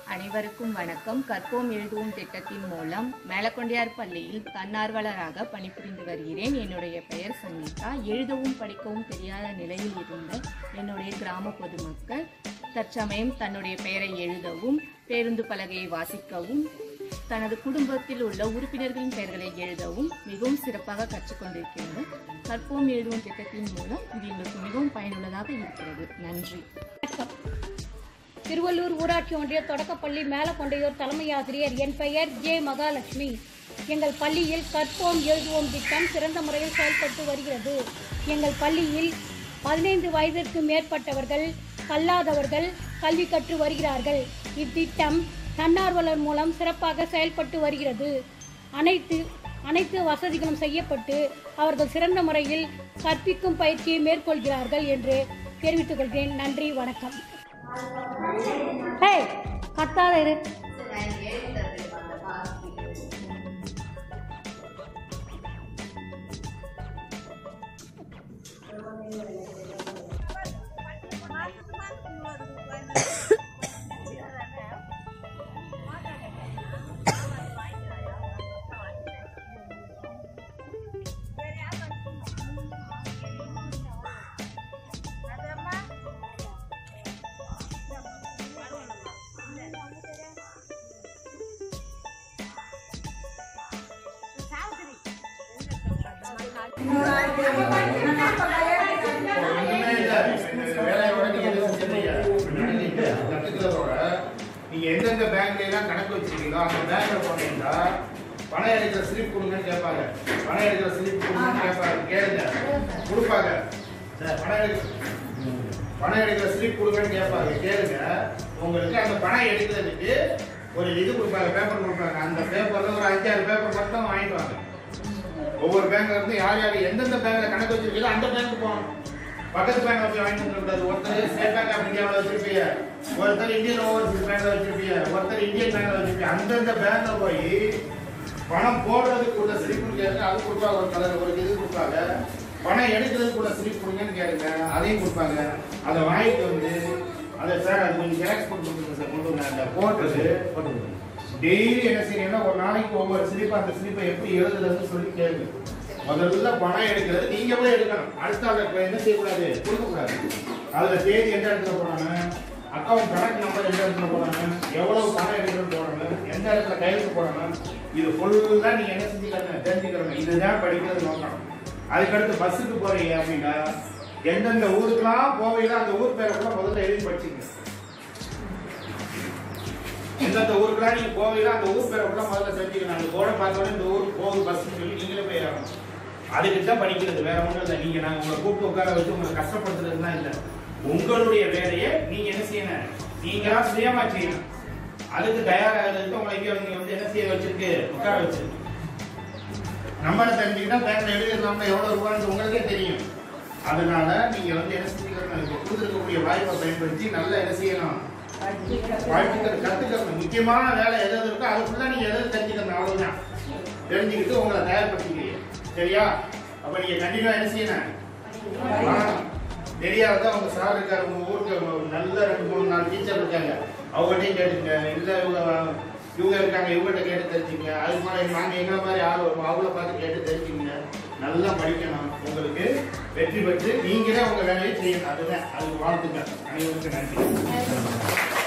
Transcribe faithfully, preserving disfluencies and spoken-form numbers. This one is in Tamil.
அனைவருக்கும் வணக்கம். கற்போம் எழுதுவோம் திட்டத்தின் மூலம் மேலக்கொண்டையார் பள்ளியில் தன்னார்வலராக பணிபுரிந்து வருகிறேன். என்னுடைய பெயர் சங்கீதா. எழுதவும் படிக்கவும் தெரியாத நிலையில் இருந்த என்னுடைய கிராம பொதுமக்கள் தற்சமயம் தன்னுடைய பெயரை எழுதவும், பேருந்து பலகையை வாசிக்கவும், தனது குடும்பத்தில் உள்ள உறுப்பினர்களின் பெயர்களை எழுதவும் மிகவும் சிறப்பாக கற்றுக்கொண்டிருக்கிறது. கற்போம் எழுதுவோம் திட்டத்தின் மூலம் இது எங்களுக்கு மிகவும் பயனுள்ளதாக இருக்கிறது. நன்றி. திருவள்ளூர் ஊராட்சி ஒன்றிய தொடக்கப்பள்ளி மேலக்கொண்டையூர் தலைமை ஆசிரியர். என் பெயர் ஜே மகாலட்சுமி. எங்கள் பள்ளியில் கற்போம் எழுதுவோம் திட்டம் சிறந்த முறையில் செயல்பட்டு வருகிறது. எங்கள் பள்ளியில் பதினைந்து வயதிற்கு மேற்பட்டவர்கள் கல்லாதவர்கள் கல்வி கற்று வருகிறார்கள். இத்திட்டம் தன்னார்வலர் மூலம் சிறப்பாக செயல்பட்டு வருகிறது. அனைத்து அனைத்து வசதிகளும் செய்யப்பட்டு அவர்கள் சிறந்த முறையில் கற்பிக்கும் பயிற்சியை மேற்கொள்கிறார்கள் என்று தெரிவித்துக் கொள்கிறேன். நன்றி, வணக்கம். கத்தாத இரு. நீங்க எந்தெந்த பேங்க்ல எல்லாம் கணக்கு வச்சிருக்கீங்களோ அந்த பேங்க்ல போனீங்கன்னா பணம் எடுக்கிற ஸ்லிப் கொடுங்கன்னு கேட்பாங்க. பணம் எடுக்கிற ஸ்லிப் கொடுங்கன்னு கேட்பாங்க. கேளுங்க, கொடுப்பாங்க. பணம் எடுக்க பணம் எடுக்கிற ஸ்லிப் கொடுங்கன்னு கேட்பாங்க. கேளுங்க, உங்களுக்கு அந்த பணம் எடுக்கிறதுக்கு ஒரு இது கொடுப்பாங்க, பேப்பர் கொடுப்பாங்க. அந்த பேப்பர்ல ஒரு அஞ்சாறு பேப்பர் மட்டும் வாங்கிட்டு வாங்க. ஒவ்வொரு பேங்க்ல இருந்து யார் யார் எந்தெந்த பேங்க்ல கணக்கு வச்சிருக்கீங்களோ அந்த பேங்க் போகணும். பக்கத்து பேங்க் வச்சு வாங்கிட்டு வந்துடக்கூடாது. ஒருத்தர் ஸ்டேட் பேங்க் ஆஃப் இந்தியாவில் வச்சிருப்பீங்க, ஒருத்தர் இந்தியன் ஓவர்சீஸ் பேங்க்ல வச்சிருப்பீங்க, ஒருத்தர் இந்தியன் பேங்க்ல வச்சிருப்பீங்க. அந்தந்த பேங்க்ல போய் பணம் போடுறதுக்கு உள்ள ஸ்லிப் கேட்க அது கொடுப்பாங்க. ஒரு கலர் ஒரு இது கொடுப்பாங்க. பணம் எடுக்கிறதுக்கு உள்ள ஸ்லிப் கொடுங்கன்னு கேளுங்க, அதையும் கொடுப்பாங்க. அதை வாங்கிட்டு வந்து அதை சார் அது கொஞ்சம் ஜெராக்ஸ் போட்டு கொடுத்துருங்க சார், கொண்டு வந்து அந்த போட்டுறது போட்டு டெய்லி என்ன செய்யணும்னா ஒரு நாளைக்கு ஒவ்வொரு ஸ்லிப் அந்த ஸ்லிப்பை எப்படி எழுதுறதுன்னு சொல்லி கேளுங்க. முதல்ல பணம் எடுக்கிறது நீங்க போய் எடுக்கணும். அடுத்த ஆளுக்கு என்ன செய்யக்கூடாது, கொடுக்கக்கூடாது. அதுல தேதி எந்த இடத்துல போறாங்க, அக்கௌண்ட் கணக்கு நம்பர் எந்த இடத்துல போறாங்க, எவ்வளவு பணம் எடுக்கணும்னு போறாங்க, எந்த இடத்துல கையெழுத்து போறாங்க, இது ஃபுல்லா நீங்க என்ன செஞ்சுக்கணும், தெரிஞ்சுக்கணும். இதுதான் படிக்கிறது நோக்கம். அதுக்கடுத்து பஸ்ஸுக்கு போறீங்க அப்படின்னா எந்தெந்த ஊருக்கெல்லாம் போவீங்களோ அந்த ஊர் பேரை கூட முதல்ல எழுதி படிச்சுங்க. எந்தெந்த ஊருக்குலாம் நீங்க போவீங்களோ அந்த ஊர் பேரை கூட முதல்ல தெரிஞ்சுக்கணும். அந்த போர்டை பார்த்தோன்னே இந்த ஊருக்கு போகுது பஸ்ன்னு சொல்லி நீங்களே போய் ஆகணும். அதுக்கு தான் படிக்கிறது, வேற ஒன்றும் இல்லை. நீங்க நாங்கள் உங்களை கூப்பிட்டு உட்கார வச்சு உங்களை கஷ்டப்படுத்துறதுலாம் இல்லை. உங்களுடைய வேலையை நீங்க என்ன செய்யணும், நீங்களா சுயமா செய்யணும். அதுக்கு தயாராகிறதுக்கு உங்களை இங்கே நீங்க வந்து என்ன செய்ய வச்சிருக்கு, உட்கார வச்சிருக்கு. நம்பரை தெரிஞ்சுக்கிட்டா பேங்க்ல எழுதிடலாம்னா எவ்வளவு ரூபான்னு உங்களுக்கே தெரியும். அதனால நீங்க வந்து என்ன செஞ்சுக்கணும், கொடுத்துருக்கக்கூடிய வாய்ப்பை பயன்படுத்தி நல்லா என்ன செய்யணும், கத்துக்கணும். முக்கியமான வேலை எது எது இருக்கோ அதுக்குள்ள நீங்க எதாவது தெரிஞ்சுக்கணும். அவ்வளவுதான். தெரிஞ்சுக்கிட்டு உங்களை தயார்படுத்திக்கிறீங்க. சரியா? அப்ப நீங்க கண்டிப்பா என்ன செய்யணும், தெரியாத உங்க சார் இருக்காரு, உங்க ஊருக்கு நல்ல ரெண்டு மூணு நாலு டீச்சர் இருக்காங்க, அவங்ககிட்டையும் கேட்டுங்க. இல்ல இவங்க இவங்க இருக்காங்க, இவங்ககிட்ட கேட்டு தெரிஞ்சுங்க. அதுக்கு மேலே நாங்க எங்களை மாதிரி ஆள் வருவோம், அவங்கள பார்த்து கேட்டு தெரிஞ்சுங்க. நல்லா படிக்கணும். உங்களுக்கு வெற்றி பெற்று நீங்களே உங்க வேலையை செய்யணும். அதுதான். அதுக்கு வாழ்த்துக்கள். அனைவருக்கும் நன்றி.